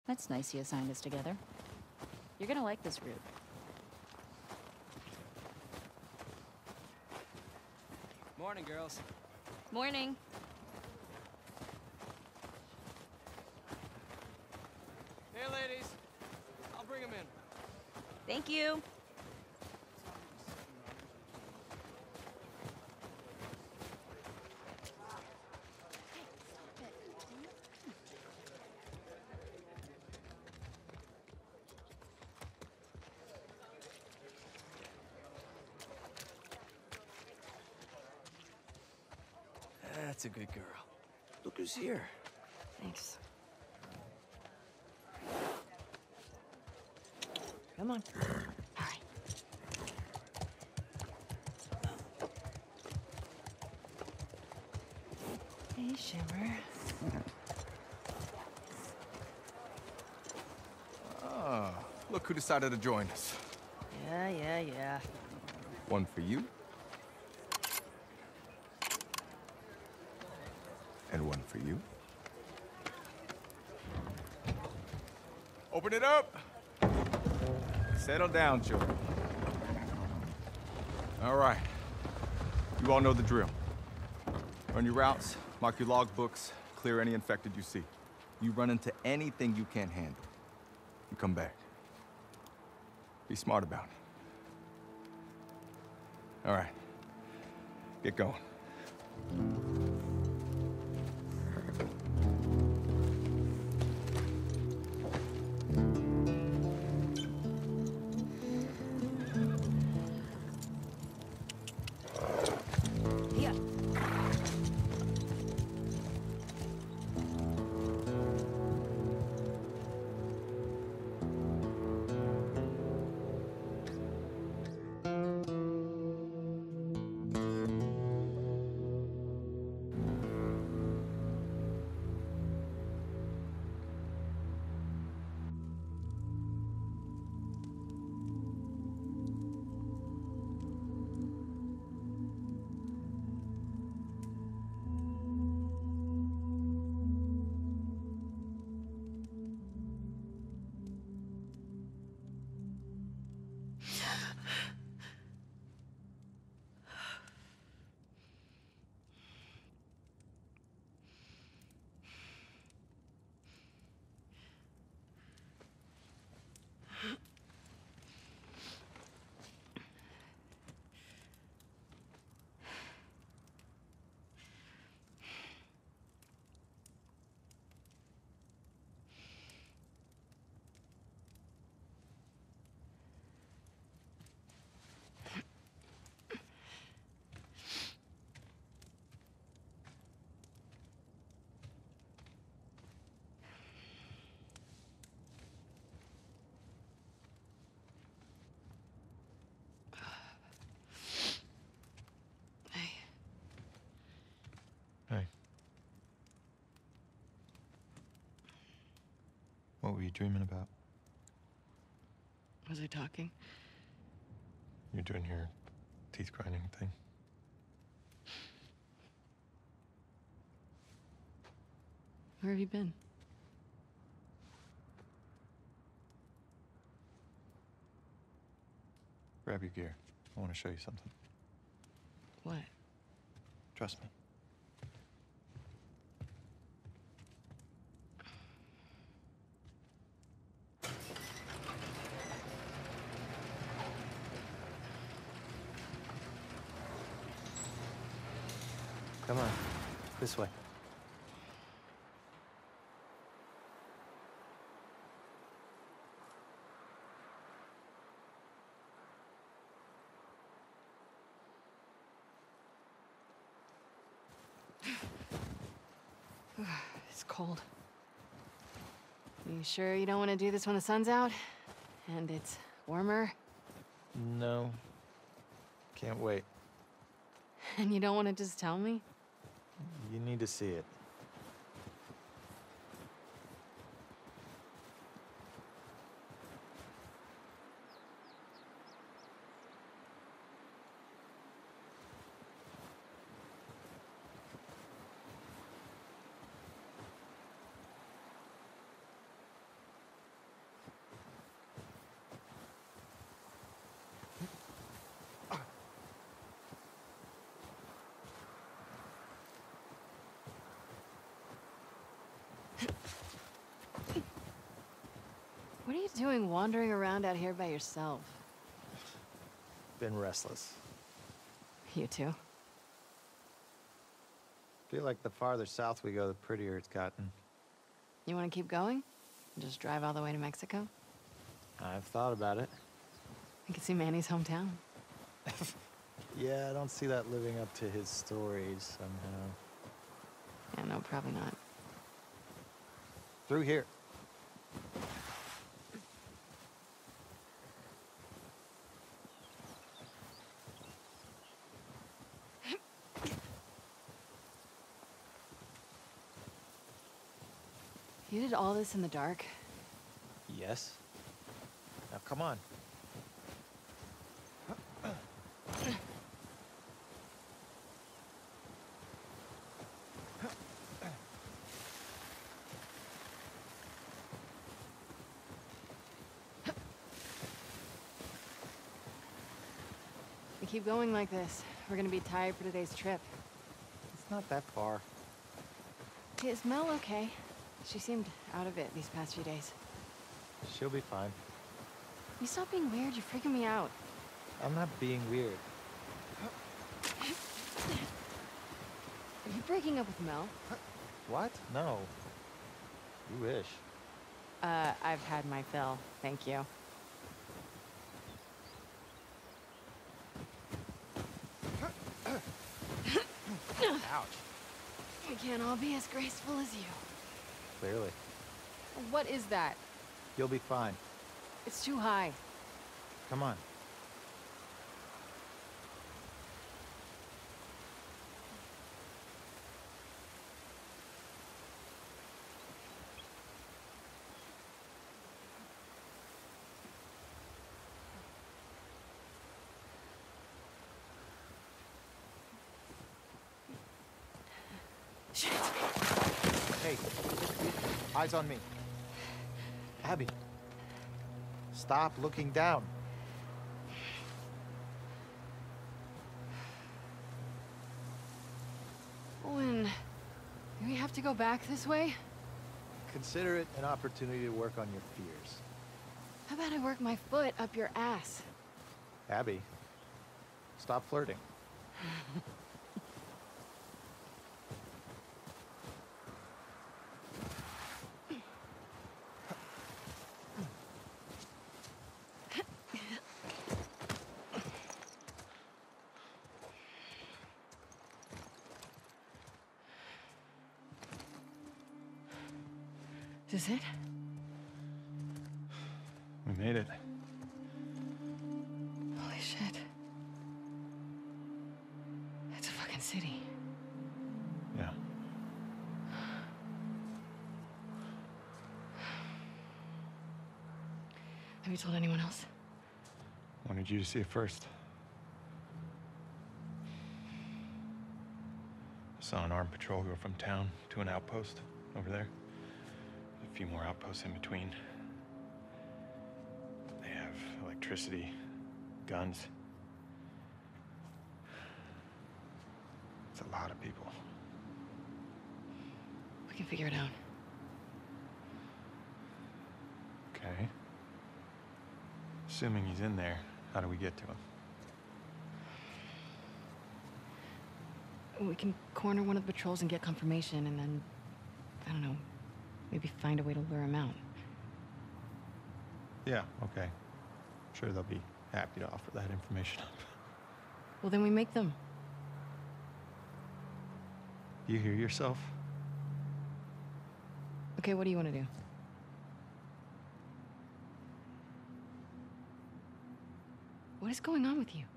That's nice he assigned us together. You're gonna like this route. Morning, girls. Morning. Hey, ladies. I'll bring them in. Thank you. That's a good girl. Look who's here. Thanks. Come on. All right. Hey, Shimmer. Ah, look who decided to join us. Yeah. One for you. And one for you. Open it up! Settle down, children. All right. You all know the drill. Run your routes, mark your logbooks, clear any infected you see. You run into anything you can't handle. You come back. Be smart about it. All right. Get going. Yeah. Hey. What were you dreaming about? Was I talking? You're doing your teeth grinding thing. Where have you been? Grab your gear. I want to show you something. What? Trust me. Come on. This way. It's cold. You sure you don't want to do this when the sun's out? And it's warmer? No. Can't wait. And you don't want to just tell me? You need to see it. doing wandering around out here by yourself? Been restless. You too? Feel like the farther south we go, the prettier it's gotten. You want to keep going? Just drive all the way to Mexico? I've thought about it. I can see Manny's hometown. Yeah, I don't see that living up to his stories somehow. Yeah, no, probably not. Through here. You did all this in the dark? Yes. Now come on. We keep going like this, we're gonna be tired for today's trip. It's not that far. Hey, is Mel okay? She seemed out of it these past few days. She'll be fine. You stop being weird, you're freaking me out. I'm not being weird. Are you breaking up with Mel? What? No. You wish. I've had my fill, thank you. Ouch. We can't all be as graceful as you. Clearly. What is that? You'll be fine. It's too high. Come on. Shit. Hey, eyes on me. Abby, stop looking down. Owen, do we have to go back this way? Consider it an opportunity to work on your fears. How about I work my foot up your ass? Abby, stop flirting. Is this it? We made it. Holy shit. It's a fucking city. Yeah. Have you told anyone else? Wanted you to see it first. Saw an armed patrol go from town to an outpost over there. A few more outposts in between. They have electricity, guns. It's a lot of people. We can figure it out. Okay. Assuming he's in there, how do we get to him? We can corner one of the patrols and get confirmation, and then, I don't know, maybe find a way to lure him out. Yeah, okay. Sure, they'll be happy to offer that information up. Well, then we make them. You hear yourself? Okay, what do you want to do? What is going on with you?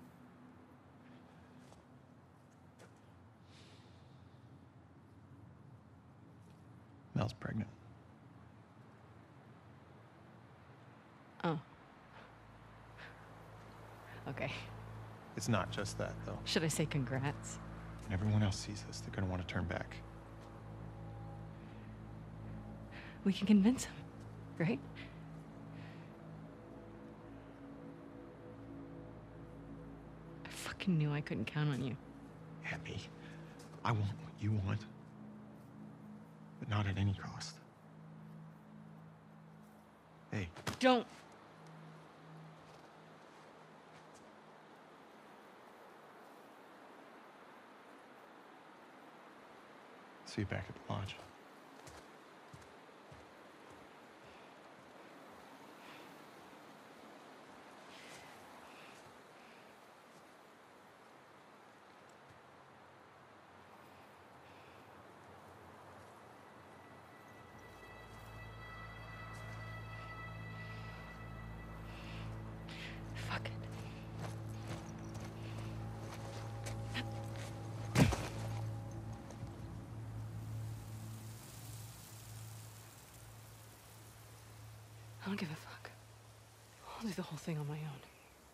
Mel's pregnant. Oh. Okay. It's not just that, though. Should I say congrats? When everyone else sees this, they're gonna want to turn back. We can convince him, right? I fucking knew I couldn't count on you. Abby, I want what you want, but not at any cost. Hey, Don't. See you back at the lodge. Fuck it. I don't give a fuck. I'll do the whole thing on my own.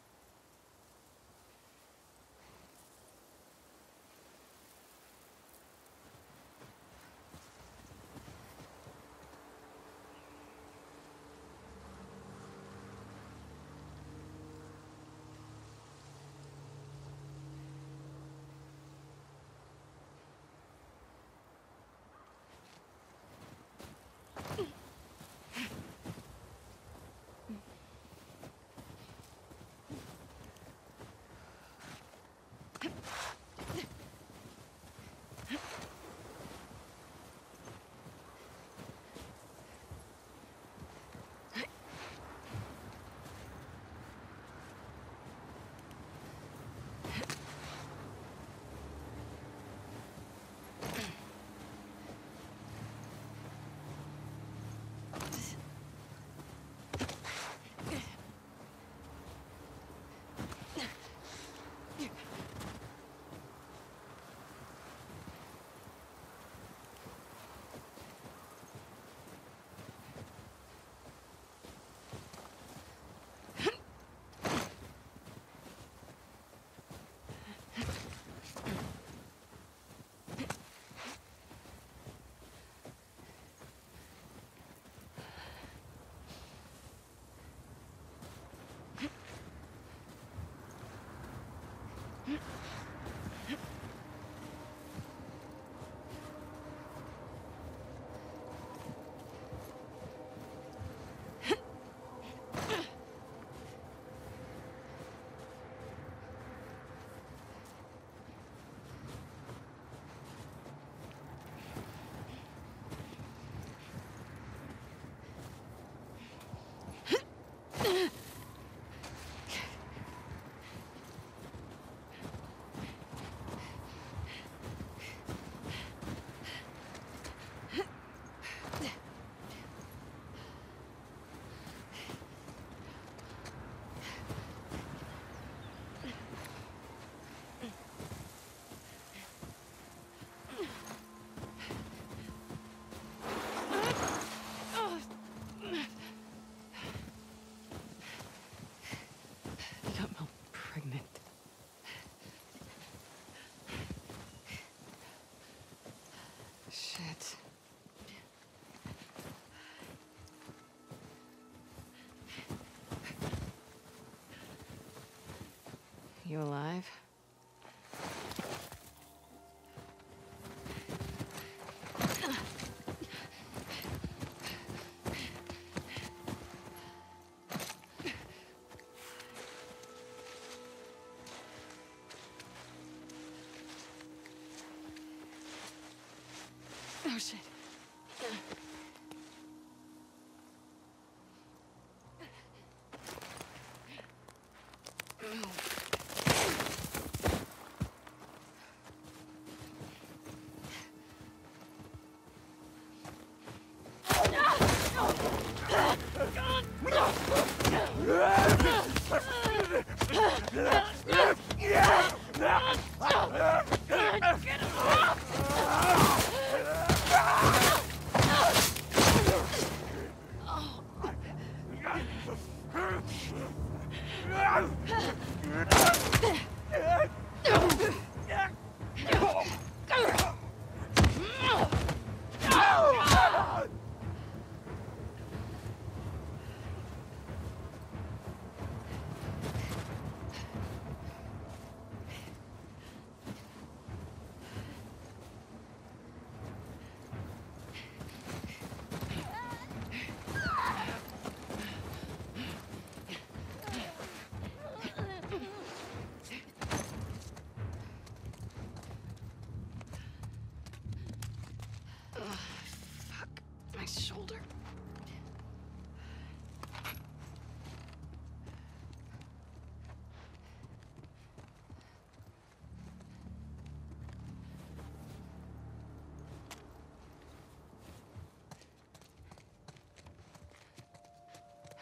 Shit. You alive? Oh shit.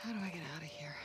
How do I get out of here?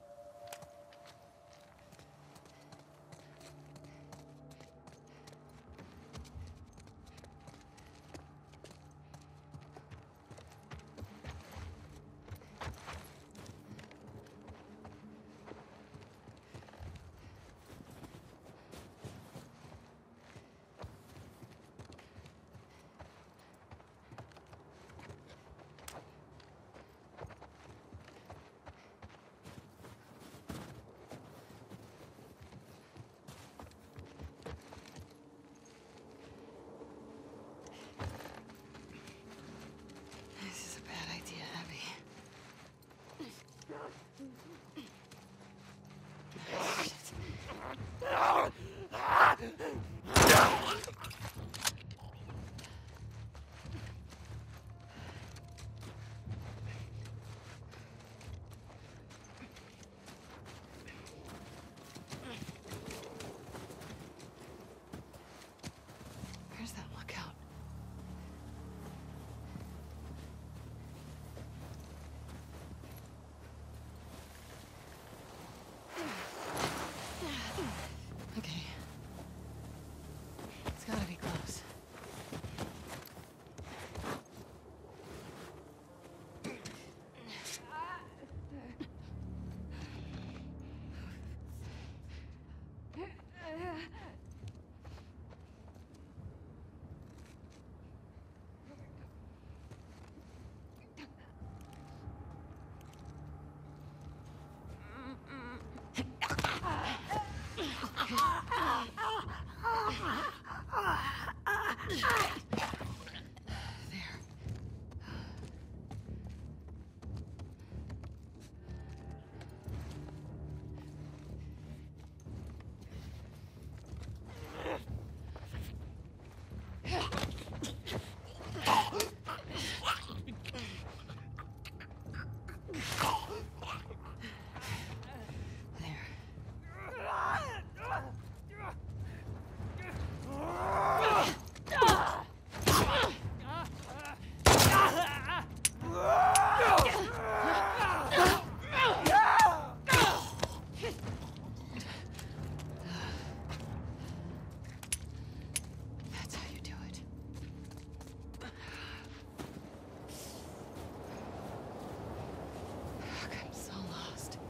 This is a bad idea, Abby. Where's that lookout? Okay. It's gotta be close. There. That's how you do it. Fuck, I'm so lost.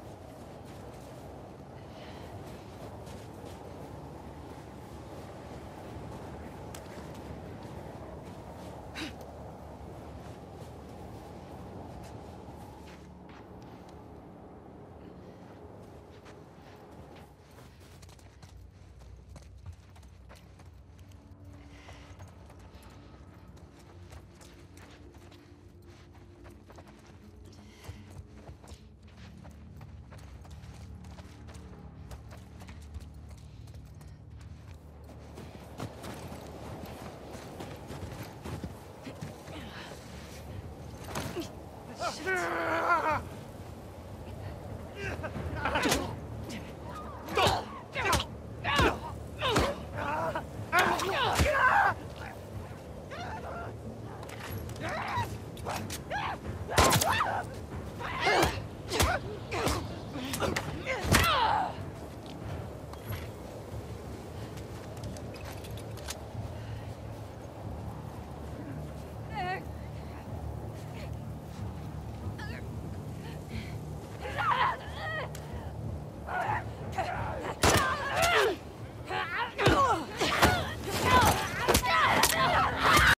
What?